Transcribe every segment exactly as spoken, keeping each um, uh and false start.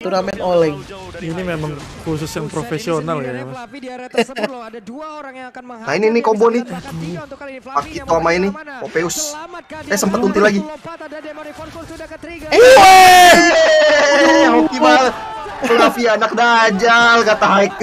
turnamen oleng. Ini memang khusus yang profesional ya. Nah ini nih combo nih. Pakito sama ini Popeus. Eh sempet ulti lagi. Eh, hoki banget. Fluffy anak dajal kata Haik.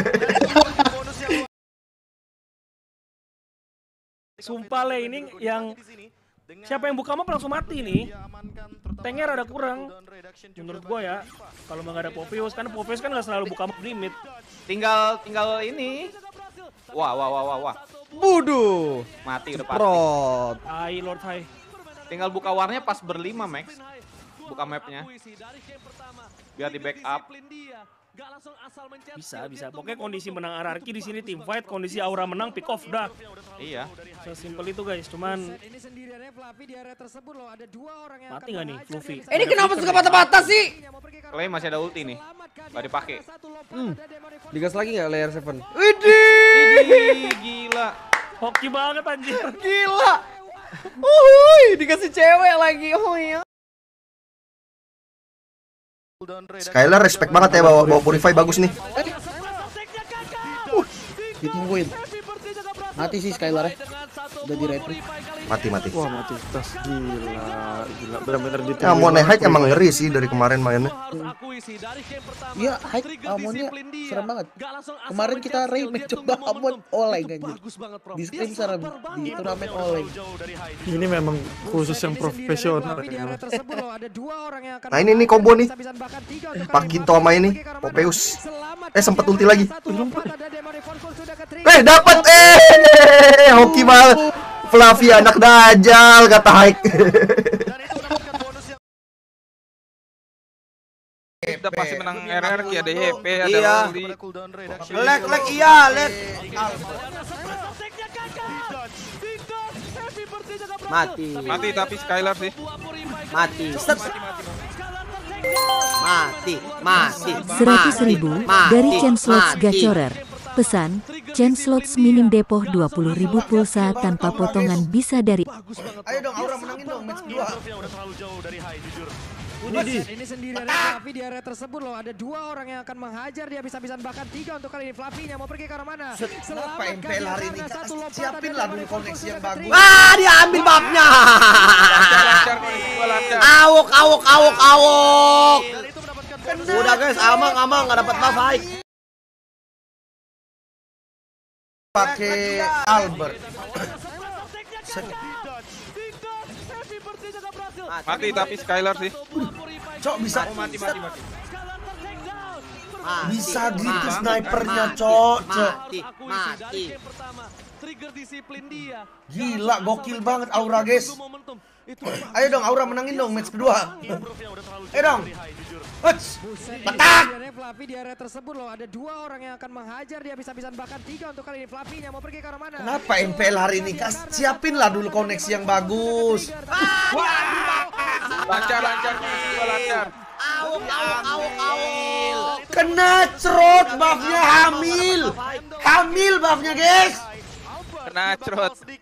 Sumpah le, ini yang siapa yang buka map langsung mati nih. Tanknya rada kurang menurut gua ya. Kalau nggak ada Popeus, kan Popeus kan nggak selalu buka map di mid. Tinggal tinggal ini. Wah wah wah wah wah. Buduh. Mati udah pasti. Prot. Hai Lord Hai. Tinggal buka warnya pas berlima Max. Buka mapnya. Biar di backup. Bisa bisa. Pokoknya kondisi menang R R Q di sini team fight, kondisi aura menang pick off dah. Iya. Sesimpel itu guys. Cuman mati nggak nih Fluffy? Eh, ini kenapa suka patah-patah sih? Clay masih ada ulti nih. Gak dipakai. Hmm. Digas lagi nggak layer seven? Widih, gila. Hoki banget anjir. Gila. Uhuy, dikasih cewek lagi. Oh iya. Skylar respect banget ya bawa bawa Purify bagus nih. Uh, ditungguin. Mati sih Skylar ya. Udah di retri. Mati mati. Wah mati tas gila gila benar-benar di. Ya Amon Haik emang ngeri sih dari kemarin mainnya. Iya, Haik Amonnya serem banget. Kemarin kita raid match coba Amon oleng anjir. Di scrim serem di turnamen oleng. Ini memang khusus yang profesional ya. Nah ini nih combo nih. Pakito sama ini Popeus. Eh sempet ulti lagi. Eh dapat eh hoki banget. Fluffy anak dajal kata Haik. Kita pasti menang R R Q, ada H P, ada Iya. ulti. Lek lek iya lek. Mati. Mati tapi Skylar sih. Mati. Set. Mati. Mati. Seratus ribu dari Chain Slots Gacorer. Pesan, Chain Slots minim depoh dua puluh ribu pulsa tanpa potongan bisa dari. Ayo dong Aura menangin dong match kedua. Ini sendirian Fluffy di area tersebut loh. Ada dua orang yang akan menghajar dia bisa-bisan bahkan tiga untuk kali ini. Fluffy-nya mau pergi ke arah mana? Kenapa M P L hari ini? Siapin lah dulu koneksi yang bagus. Wah, dia ambil babnya. Lancar nih, gua lancar. Awuk awuk awuk awuk. Udah guys, amang amang nggak dapat buff Haik. Pakai Albert. Mati tapi Skylar sih. Cok bisa Mati mati mati. bisa gitu snipernya cok. Cok. Mati. Mati. Gila gokil banget Aura guys. Ayo dong Aura menangin dong match kedua. Ayo dong. Huts. Petak. Fluffy di area tersebut loh. Ada dua orang yang akan menghajar dia bisa-bisan bahkan tiga untuk kali ini. Fluffy-nya mau pergi ke arah mana? Kenapa M P L hari ini? Kas siapin lah dulu koneksi yang bagus. Lancar lancar nih, gua lancar. Awuk awuk awuk awuk. Kena cerot buffnya hamil. Hamil buffnya guys. Kena cerot.